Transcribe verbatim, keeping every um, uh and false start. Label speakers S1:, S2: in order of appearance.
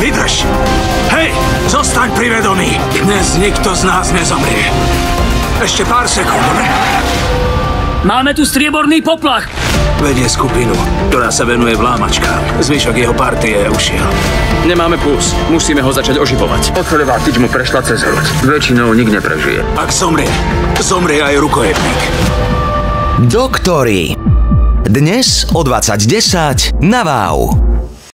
S1: Vydrž! Hej, zostaň pri vedomí. Dnes nikto z nás nezomrie. Ešte pár sekúnd, dobre?
S2: Máme tu strieborný poplach.
S1: Vedie skupinu, ktorá sa venuje vlámačkám. Zvyšok jeho partie ušiel.
S3: Nemáme puls. Musíme ho začať oživovať. Oceľová tyč mu prešla cez hruď. Väčšinou nik neprežije.
S1: Ak zomrie, zomrie aj rukojemník.
S4: Doktori. Dnes o dvadsať desať na Wow.